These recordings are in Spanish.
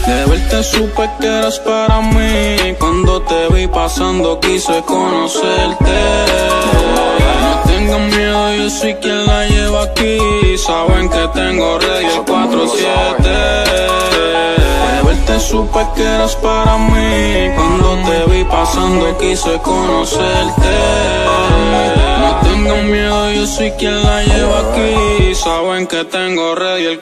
De verte supe que eras para mí. Cuando te vi pasando quise conocerte. No tengan miedo, yo soy quien la lleva aquí. Saben que tengo Rey el 4-7. De verte supe que eras para mí. Cuando te vi pasando quise conocerte. No tengan miedo, yo soy quien la lleva aquí. Saben que tengo Rey el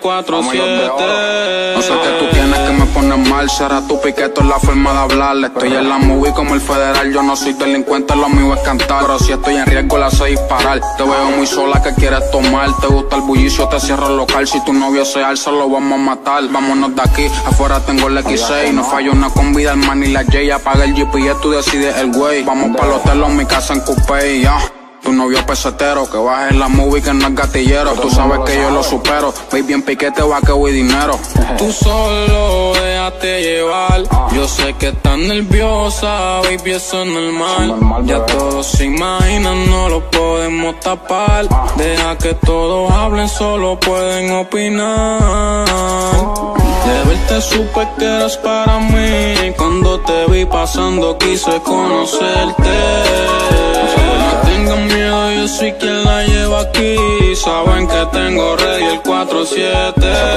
4-7. No sé qué tú tienes que me pones mal. Será tu piqueto en la forma de hablarle. Estoy en la movie como el federal. Yo no soy delincuente, lo mío es cantar. Pero si estoy en riesgo la sé disparar. Te veo muy sola que quieres tomar. Te gusta el bullicio, te cierra el local. Si tu novio se alza lo vamos a matar. Vámonos de aquí, afuera tengo el X6. No fallo una combi del man ni la J. Apaga el GPS, tú decides el güey. Vamos para el hotel o mi casa en Coupé, ya. Tu novio pesetero, que baje en la movie que no es gatillero. Tú sabes que yo lo supero, baby en piquete, vaqueo y dinero. Tú solo déjate llevar. Yo sé que estás nerviosa, baby, eso es normal. Ya todos se imaginan, no lo podemos tapar. Deja que todos hablen, solo pueden opinar. De verte supe que eras para mí. Cuando te vi pasando quise conocerte. No tengan miedo, yo soy quien la lleva aquí. Saben que tengo Rey el 4-7.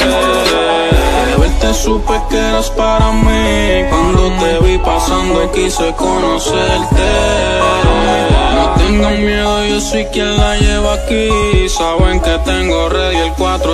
De verte supe que eras para mí. Cuando te vi pasando quise conocerte. No tengan miedo, yo soy quien la lleva aquí. Saben que tengo Rey el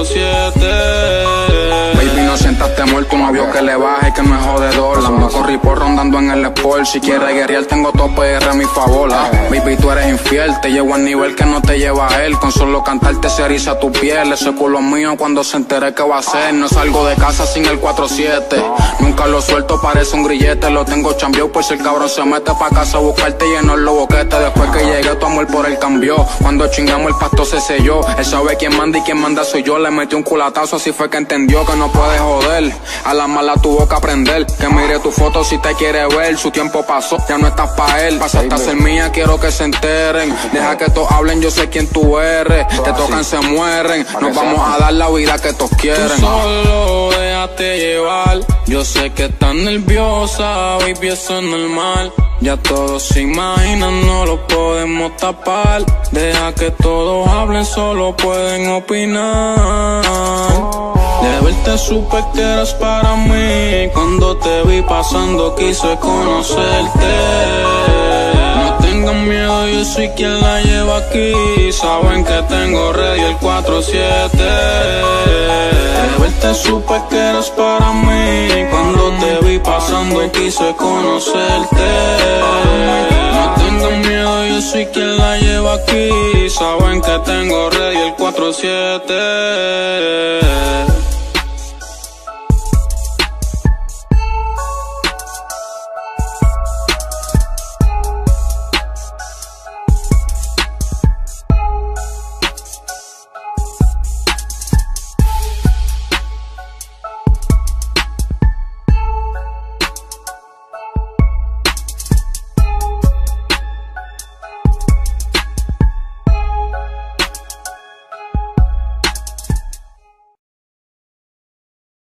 4-7. Baby, no sientas temor, tu novio que le baje, que no es jodedor. La corrí por rondando en el sport. Si quieres guerrear, tengo tope de a mi favor. Baby, tú eres infiel, te llevo al nivel que no te lleva a él. Con solo cantarte se eriza tu piel. Ese culo mío cuando se entere que va a ser. No salgo de casa sin el 4-7. Nunca lo suelto, parece un grillete. Lo tengo chambeado por si el cabrón se mete pa' casa a buscarte y llenar los boquetes. Después que llegué, tu amor por él cambió. Cuando chingamos el pasto se selló. Él sabe quién manda y quién manda soy yo. Le metí un culatazo, así fue que entendió que no puede joder. A la mala tuvo que aprender. Que mire tu foto si te quiere ver. Su tiempo pasó, ya no estás pa' él. Pasaste a ser mía, quiero que se enteren. Deja que todos hablen, yo sé quién tú eres. Te tocan, se mueren. Nos vamos a dar la vida que todos quieren. Tú solo déjate llevar. Yo sé que estás nerviosa, baby, eso es normal. Ya todos se imaginan, no lo podemos tapar. Deja que todos hablen, solo pueden opinar. De verte supe que eras para mí. Cuando te vi pasando quise conocerte. No tengan miedo, yo soy quien la lleva aquí. Saben que tengo Rey el 4-7. De verte supe que eras para mí. Cuando te vi pasando quise conocerte. No tengan miedo, yo soy quien la lleva aquí. Saben que tengo Rey el 4-7.